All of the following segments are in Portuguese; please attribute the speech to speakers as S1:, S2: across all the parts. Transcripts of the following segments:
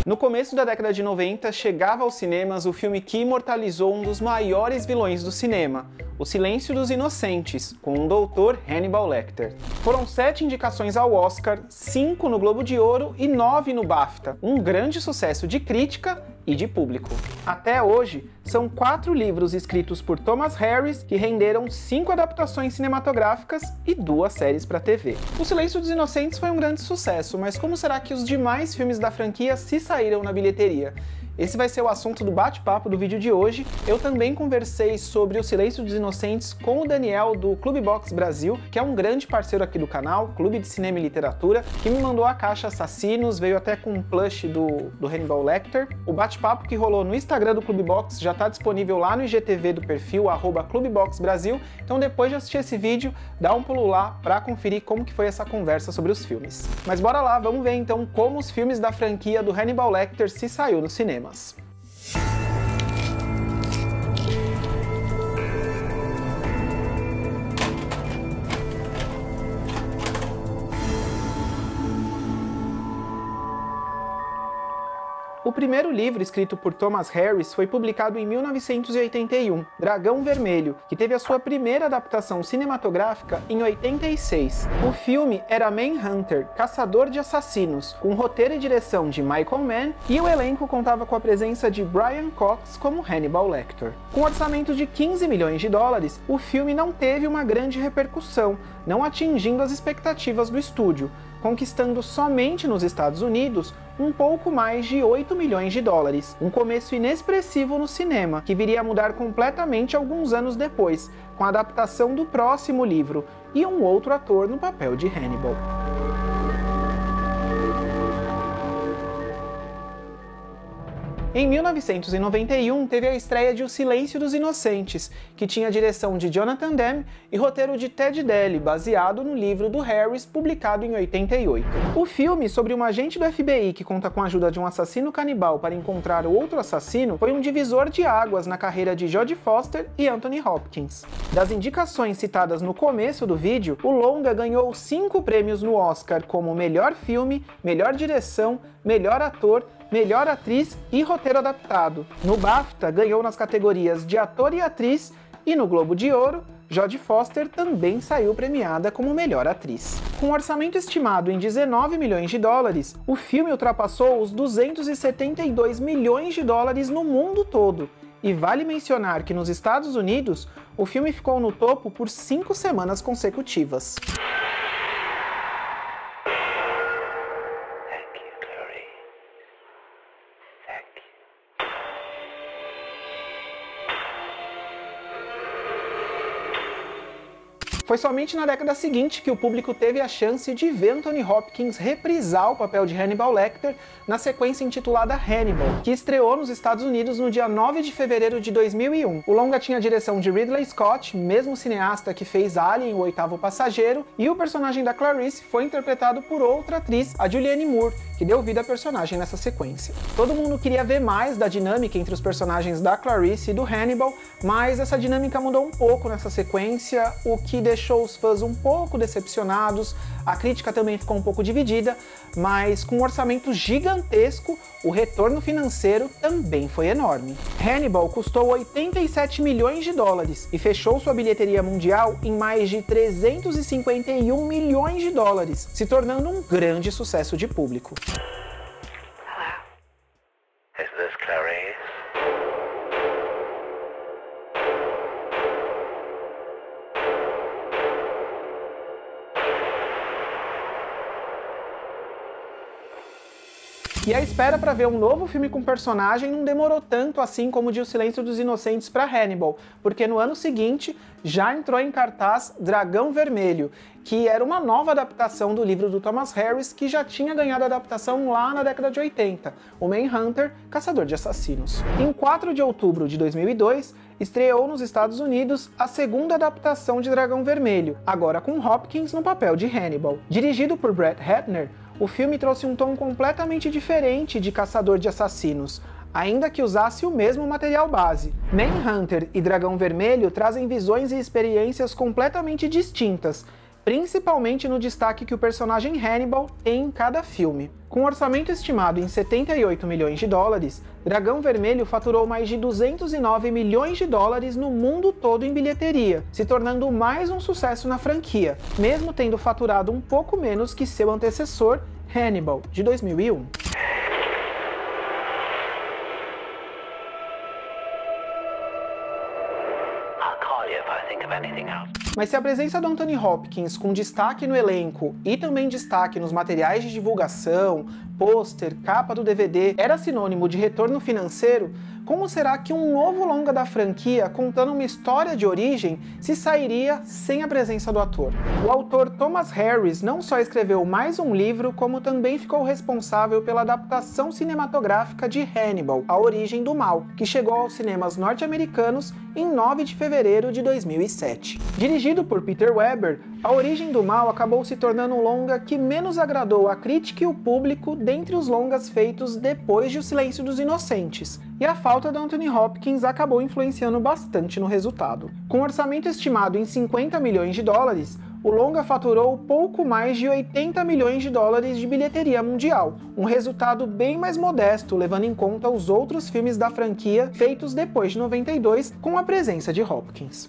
S1: No começo da década de 90, chegava aos cinemas o filme que imortalizou um dos maiores vilões do cinema, O Silêncio dos Inocentes, com o Dr. Hannibal Lecter. Foram 7 indicações ao Oscar, 5 no Globo de Ouro e 9 no BAFTA, um grande sucesso de crítica e de público. Até hoje, são 4 livros escritos por Thomas Harris que renderam 5 adaptações cinematográficas e 2 séries para TV. O Silêncio dos Inocentes foi um grande sucesso, mas como será que os demais filmes da franquia se saíram na bilheteria? Esse vai ser o assunto do bate-papo do vídeo de hoje. Eu também conversei sobre O Silêncio dos Inocentes com o Daniel do Clube Box Brasil, que é um grande parceiro aqui do canal, Clube de Cinema e Literatura, que me mandou a caixa Assassinos, veio até com um plush do Hannibal Lecter. O bate-papo que rolou no Instagram do Clube Box já está disponível lá no IGTV do perfil @clubeboxbrasil, então depois de assistir esse vídeo, dá um pulo lá para conferir como que foi essa conversa sobre os filmes. Mas bora lá, vamos ver então como os filmes da franquia do Hannibal Lecter se saiu no cinema. O primeiro livro escrito por Thomas Harris foi publicado em 1981, Dragão Vermelho, que teve a sua primeira adaptação cinematográfica em 86. O filme era Manhunter, Caçador de Assassinos, com roteiro e direção de Michael Mann, e o elenco contava com a presença de Brian Cox como Hannibal Lecter. Com um orçamento de 15 milhões de dólares, o filme não teve uma grande repercussão, não atingindo as expectativas do estúdio, conquistando somente nos Estados Unidos um pouco mais de 8 milhões de dólares, um começo inexpressivo no cinema, que viria a mudar completamente alguns anos depois, com a adaptação do próximo livro e um outro ator no papel de Hannibal. Em 1991, teve a estreia de O Silêncio dos Inocentes, que tinha a direção de Jonathan Demme e roteiro de Ted Daly, baseado no livro do Harris, publicado em 88. O filme, sobre um agente do FBI que conta com a ajuda de um assassino canibal para encontrar o outro assassino, foi um divisor de águas na carreira de Jodie Foster e Anthony Hopkins. Das indicações citadas no começo do vídeo, o longa ganhou 5 prêmios no Oscar, como Melhor Filme, Melhor Direção, Melhor Ator, Melhor Atriz e Roteiro Adaptado. No BAFTA, ganhou nas categorias de Ator e Atriz, e no Globo de Ouro, Jodie Foster também saiu premiada como Melhor Atriz. Com um orçamento estimado em 19 milhões de dólares, o filme ultrapassou os 272 milhões de dólares no mundo todo. E vale mencionar que nos Estados Unidos, o filme ficou no topo por 5 semanas consecutivas. Foi somente na década seguinte que o público teve a chance de ver Anthony Hopkins reprisar o papel de Hannibal Lecter na sequência intitulada Hannibal, que estreou nos Estados Unidos no dia 9 de fevereiro de 2001. O longa tinha a direção de Ridley Scott, mesmo cineasta que fez Alien, o Oitavo Passageiro, e o personagem da Clarice foi interpretado por outra atriz, a Julianne Moore, que deu vida à personagem nessa sequência. Todo mundo queria ver mais da dinâmica entre os personagens da Clarice e do Hannibal, mas essa dinâmica mudou um pouco nessa sequência, o que deixou os fãs um pouco decepcionados. A crítica também ficou um pouco dividida, mas com um orçamento gigantesco, o retorno financeiro também foi enorme. Hannibal custou 87 milhões de dólares e fechou sua bilheteria mundial em mais de 351 milhões de dólares, se tornando um grande sucesso de público.
S2: Is this Clarice?
S1: E a espera para ver um novo filme com personagem não demorou tanto assim como o de O Silêncio dos Inocentes para Hannibal, porque no ano seguinte já entrou em cartaz Dragão Vermelho, que era uma nova adaptação do livro do Thomas Harris, que já tinha ganhado adaptação lá na década de 80, o Manhunter, Caçador de Assassinos. Em 4 de outubro de 2002, estreou nos Estados Unidos a segunda adaptação de Dragão Vermelho, agora com Hopkins no papel de Hannibal. Dirigido por Brett Ratner, o filme trouxe um tom completamente diferente de Caçador de Assassinos, ainda que usasse o mesmo material base. Manhunter e Dragão Vermelho trazem visões e experiências completamente distintas, principalmente no destaque que o personagem Hannibal tem em cada filme. Com um orçamento estimado em 78 milhões de dólares, Dragão Vermelho faturou mais de 209 milhões de dólares no mundo todo em bilheteria, se tornando mais um sucesso na franquia, mesmo tendo faturado um pouco menos que seu antecessor, Hannibal, de 2001. Mas se a presença do Anthony Hopkins, com destaque no elenco e também destaque nos materiais de divulgação, pôster, capa do DVD, era sinônimo de retorno financeiro, como será que um novo longa da franquia, contando uma história de origem, se sairia sem a presença do ator? O autor Thomas Harris não só escreveu mais um livro, como também ficou responsável pela adaptação cinematográfica de Hannibal, A Origem do Mal, que chegou aos cinemas norte-americanos em 9 de fevereiro de 2007. Dirigido por Peter Weber, A Origem do Mal acabou se tornando um longa que menos agradou a crítica e o público dentre os longas feitos depois de O Silêncio dos Inocentes, e a falta de Anthony Hopkins acabou influenciando bastante no resultado. Com um orçamento estimado em 50 milhões de dólares, o longa faturou pouco mais de 80 milhões de dólares de bilheteria mundial, um resultado bem mais modesto, levando em conta os outros filmes da franquia feitos depois de 92, com a presença de Hopkins.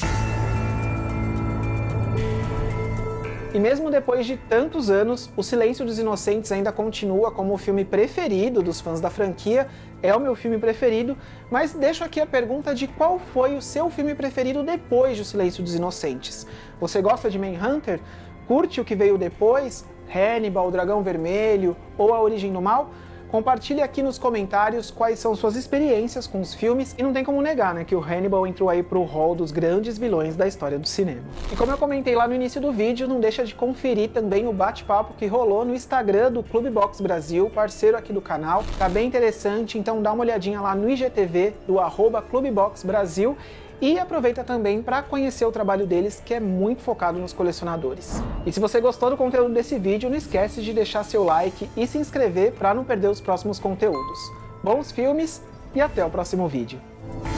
S1: E mesmo depois de tantos anos, O Silêncio dos Inocentes ainda continua como o filme preferido dos fãs da franquia, é o meu filme preferido, mas deixo aqui a pergunta de qual foi o seu filme preferido depois de O Silêncio dos Inocentes. Você gosta de Manhunter? Curte o que veio depois? Hannibal, Dragão Vermelho ou A Origem do Mal? Compartilhe aqui nos comentários quais são suas experiências com os filmes, e não tem como negar, né, que o Hannibal entrou aí pro hall dos grandes vilões da história do cinema. E como eu comentei lá no início do vídeo, não deixa de conferir também o bate-papo que rolou no Instagram do Clube Box Brasil, parceiro aqui do canal, tá bem interessante, então dá uma olhadinha lá no IGTV do @ClubeBoxBrasil, e aproveita também para conhecer o trabalho deles, que é muito focado nos colecionadores. E se você gostou do conteúdo desse vídeo, não esquece de deixar seu like e se inscrever para não perder os próximos conteúdos. Bons filmes e até o próximo vídeo.